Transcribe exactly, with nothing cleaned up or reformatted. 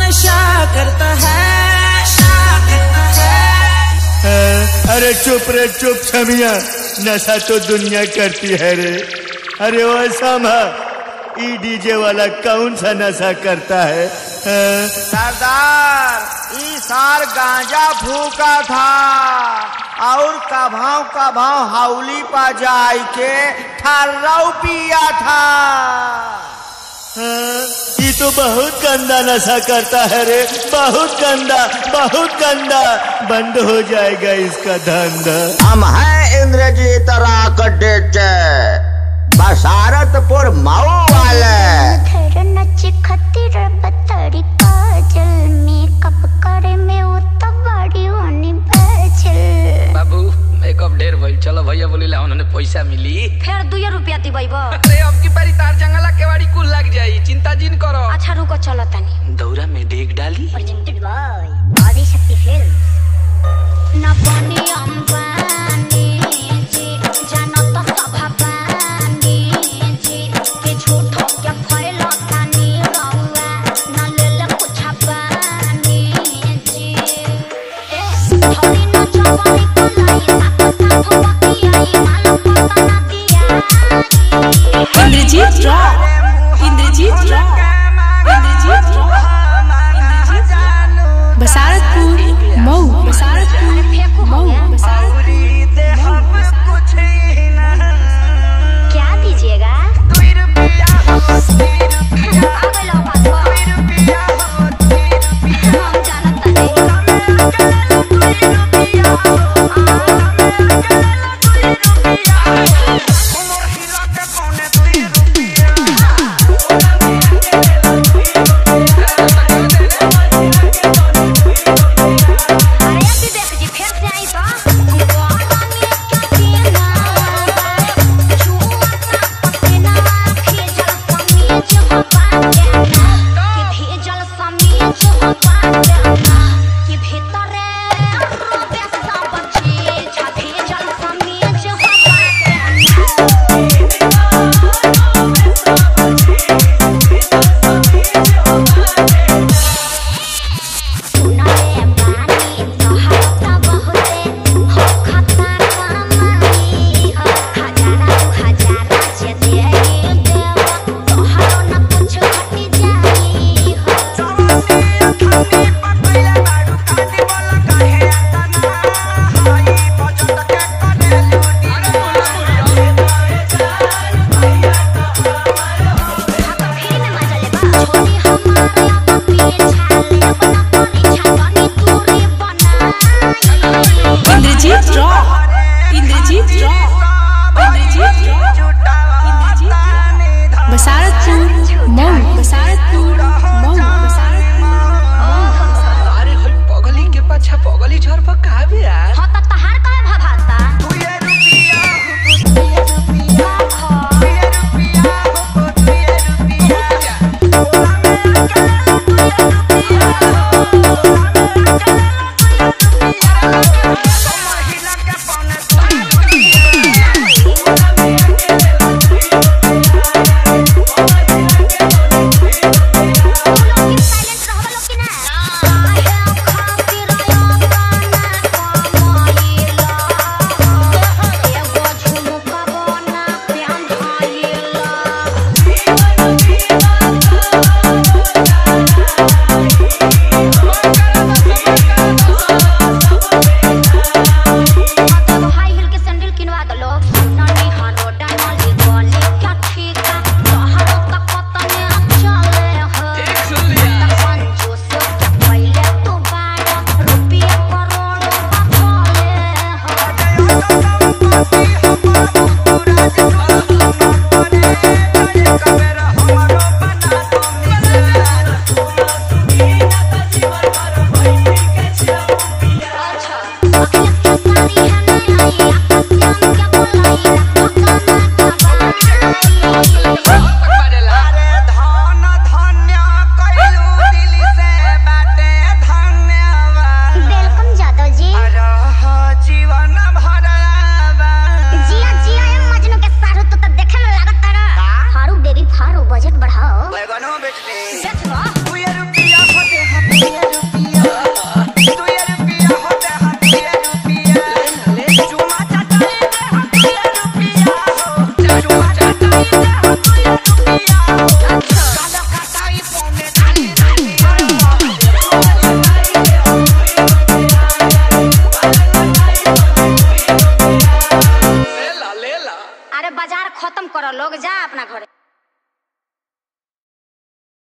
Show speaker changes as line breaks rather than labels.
नशा करता है, नशा करता है।
अरे चुप रे चुप छमिया, नशा तो दुनिया करती है रे। अरे वो सामा ई डीजे वाला कौन सा नशा करता है?
सरदार ई सार गांजा फूका था और कभाव कभाव हाउली पा जाए के ठर्राव पिया था।
ये तो बहुत गंदा नशा करता है रे, बहुत गंदा, बहुत गंदा। बंद हो जाएगा इसका धंधा।
हम हैं इंद्रजीत राकडेट, बसारतपुर मऊ वाले।
बाबू मेकअप ढेर भइल, चलो भैया बोली ला उन्होंने पैसा मिली
फिर दुई रुपया दी भाई।
अरे अब की बारी तार जंगला केवाड़ी कुल लग जाई, चिंता जिन करो।
अच्छा रुको चलो तनी
दौरा में डेग डाली।
प्रेजेंटेड बाय आदि शक्ति फिल्म्स। ना पानी अंबानी जी जाना तो सभा पानी जी के झूठो क्या फैला कानी रहुआ ना ले ले कुछ पानी जी ए थोड़ी ना जवानी कोलाई साथ साथ बाकी आई मालूम पता ना दिया।
Indrajit rock, Indrajit rock, Indrajit rock, Basaratpur Mau, Basaratpur Mau, Basaratpur.
क्या दीजिएगा?
Indrajit rock, Indrajit rock, Indrajit rock, Indrajit rock, Basaratpur Mau, Basaratpur Mau, Basaratpur Mau.
अरे होय पगली के पाछा पगली झर पर का बे यार।
हां त तहार का भभाता
तू ये रुपिया हो, तू ये रुपिया हो, तू ये रुपिया हो, तू ये रुपिया बोला मैं क्या तू ये रुपिया हो।
बजट बढ़ाओ।
बैगनो बेच दे।